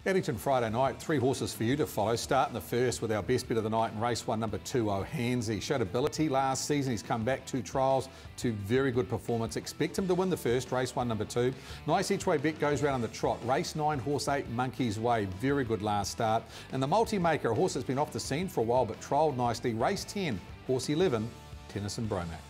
Addington Friday night, 3 horses for you to follow. Starting the first with our best bet of the night in race 1, number 2, O'Hansy. Showed ability last season. He's come back 2 trials, 2 very good performance. Expect him to win the first, race 1, number 2. Nice each way bet goes round on the trot. Race 9, horse 8, Monkey's Way. Very good last start. And the multi-maker, a horse that's been off the scene for a while but trialled nicely. Race 10, horse 11, Tennyson Bromack.